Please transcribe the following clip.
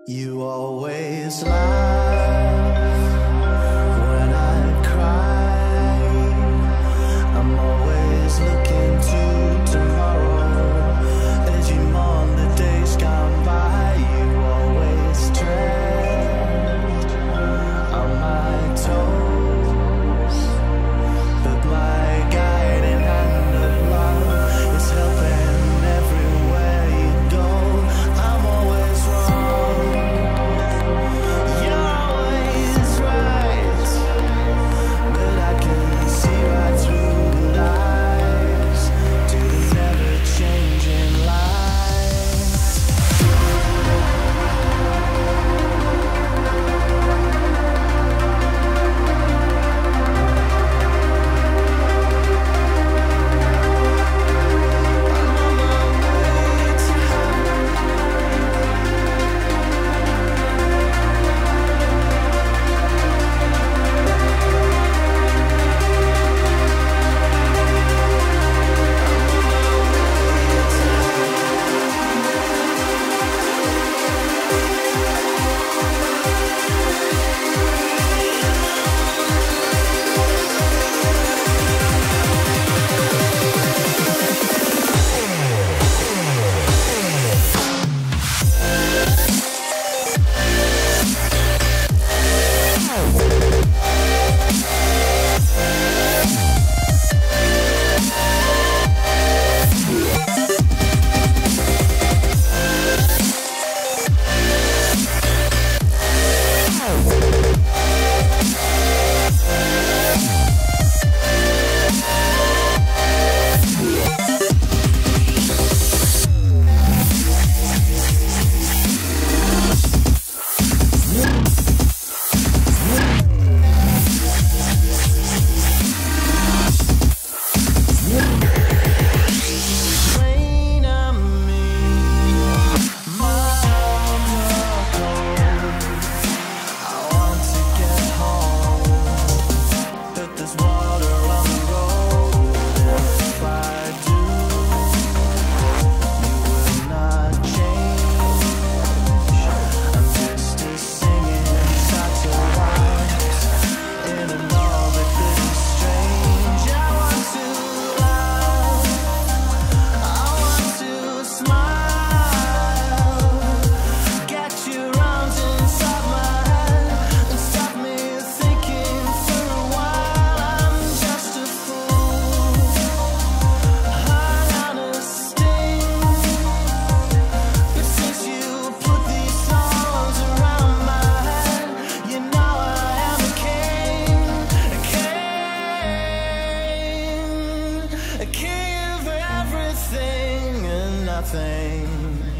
You always laugh when I cry. I'm always looking to tomorrow. As you mourn the days gone by, you always tread on my toes. But my guiding hand of love is helping everywhere you go. I'm always wrong. You're always right. But I can see right through the lies to the never-changing light. I'm on my way to rain on me. My arms are cold. I want to get home, but there's water on the road. If I do, you will not change. I'm just a singing satellite in an orbit that is strange. I want to laugh, I want to smile, get your arms inside my head and stop me thinking for a while. I'm just a fool, hung on a sting. But since you put these songs around my head, you know I am a king, a king of everything and nothing.